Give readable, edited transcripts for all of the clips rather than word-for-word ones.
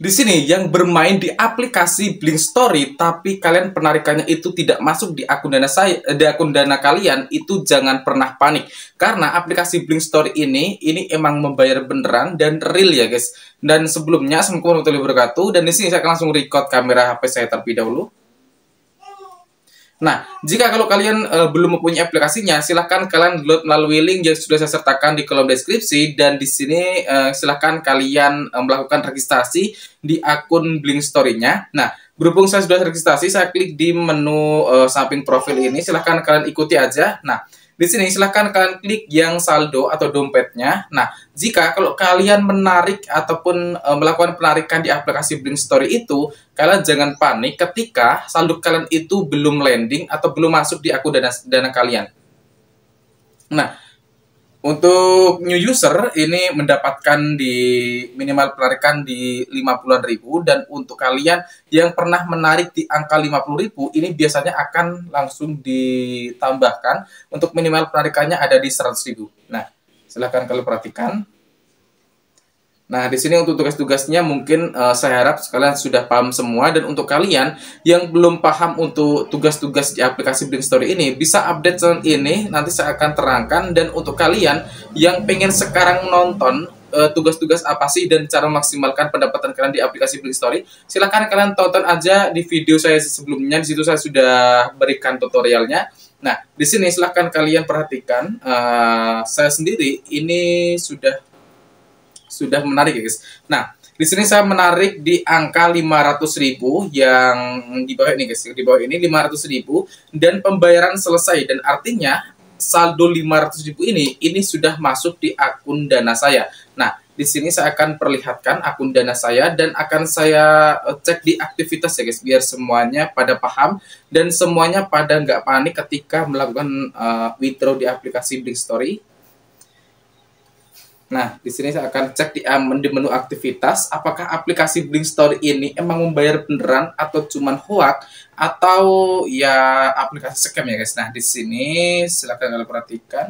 Di sini yang bermain di aplikasi Blink Story, tapi kalian penarikannya itu tidak masuk di akun Dana saya, di akun Dana kalian, itu jangan pernah panik. Karena aplikasi Blink Story ini emang membayar beneran dan real ya guys. Dan sebelumnya, Assalamualaikum warahmatullahi wabarakatuh. Dan di sini saya akan langsung record kamera HP saya terlebih dahulu. Nah, jika kalau kalian belum mempunyai aplikasinya, silahkan kalian download melalui link yang sudah saya sertakan di kolom deskripsi. Dan di sini silahkan kalian melakukan registrasi di akun Blink Story-nya. Nah, berhubung saya sudah registrasi, saya klik di menu samping profil ini. Silahkan kalian ikuti aja. Nah, di sini silahkan kalian klik yang saldo atau dompetnya. Nah, jika kalau kalian menarik ataupun melakukan penarikan di aplikasi Blink Story itu, kalian jangan panik ketika saldo kalian itu belum landing atau belum masuk di akun dana kalian. Nah, untuk new user ini mendapatkan di minimal penarikan di 50-an ribu, dan untuk kalian yang pernah menarik di angka 50.000 ini biasanya akan langsung ditambahkan untuk minimal penarikannya ada di 100.000. Nah, silahkan kalian perhatikan. Nah, di sini untuk tugas-tugasnya mungkin saya harap kalian sudah paham semua. Dan untuk kalian yang belum paham untuk tugas-tugas di aplikasi Blink Story ini, bisa update channel ini, nanti saya akan terangkan. Dan untuk kalian yang pengen sekarang nonton tugas-tugas apa sih dan cara memaksimalkan pendapatan kalian di aplikasi Blink Story, silahkan kalian tonton aja di video saya sebelumnya. Di situ saya sudah berikan tutorialnya. Nah, di sini silahkan kalian perhatikan. Saya sendiri ini sudah menarik ya guys. Nah, di sini saya menarik di angka 500.000 yang di bawah ini guys. Di bawah ini 500.000 dan pembayaran selesai, dan artinya saldo 500.000 ini sudah masuk di akun Dana saya. Nah, di sini saya akan perlihatkan akun Dana saya dan akan saya cek di aktivitas ya guys, biar semuanya pada paham dan semuanya pada nggak panik ketika melakukan withdraw di aplikasi Blink Story. Nah, di sini saya akan cek di menu aktivitas, apakah aplikasi Blink Story ini emang membayar beneran atau cuman hoax atau ya aplikasi scam ya guys. Nah, di sini silakan kalian perhatikan.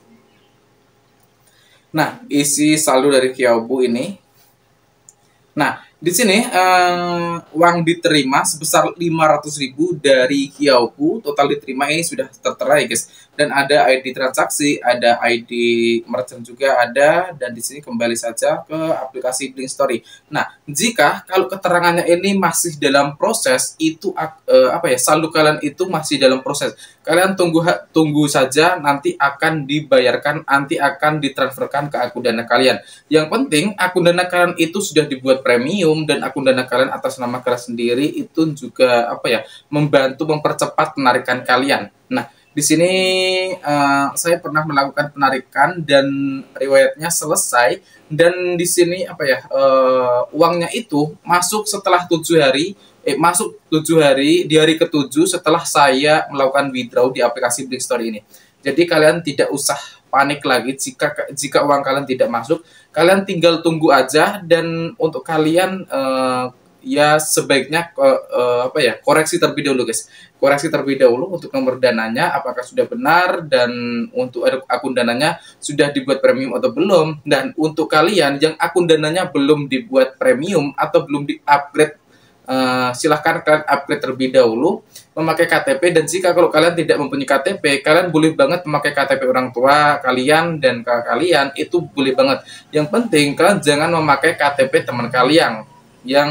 Nah, isi saldo dari Xiaobu ini. Nah, di sini uang diterima sebesar 500.000 dari Xiaobu, total diterima ini sudah tertera ya guys. Dan ada ID transaksi, ada ID merchant juga ada, dan di sini kembali saja ke aplikasi Blink Story. Nah, jika kalau keterangannya ini masih dalam proses, itu saldo kalian itu masih dalam proses. Kalian tunggu saja, nanti akan dibayarkan, nanti akan ditransferkan ke akun Dana kalian. Yang penting akun Dana kalian itu sudah dibuat premium, dan akun Dana kalian atas nama kalian sendiri itu juga membantu mempercepat penarikan kalian. Nah, di sini saya pernah melakukan penarikan dan riwayatnya selesai, dan di sini uangnya itu masuk setelah 7 hari, masuk 7 hari di hari ke-7 setelah saya melakukan withdraw di aplikasi Blink Story ini. Jadi kalian tidak usah panik lagi jika uang kalian tidak masuk. Kalian tinggal tunggu aja, dan untuk kalian ya sebaiknya koreksi terlebih dahulu guys. Koreksi terlebih dahulu untuk nomor dananya apakah sudah benar, dan untuk akun dananya sudah dibuat premium atau belum. Dan untuk kalian yang akun dananya belum dibuat premium atau belum di-upgrade, silahkan kalian upgrade terlebih dahulu memakai KTP. Dan jika kalau kalian tidak mempunyai KTP, kalian boleh banget memakai KTP orang tua kalian dan kakak kalian, itu boleh banget. Yang penting kalian jangan memakai KTP teman kalian yang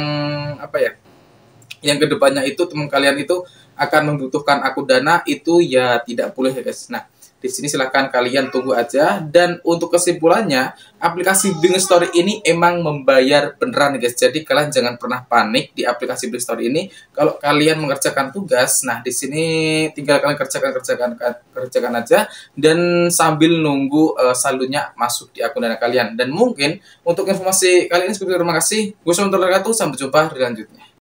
yang kedepannya itu teman kalian itu akan membutuhkan akun Dana, itu ya tidak boleh ya guys. Nah, di sini silahkan kalian tunggu aja. Dan untuk kesimpulannya, aplikasi Blink Story ini emang membayar beneran guys. Jadi kalian jangan pernah panik di aplikasi Blink Story ini. Kalau kalian mengerjakan tugas, nah di sini tinggal kalian kerjakan aja, dan sambil nunggu saldonya masuk di akun Dana kalian. Dan mungkin untuk informasi kali ini seperti itu. Terima kasih. Gue Sampai jumpa di lanjutnya.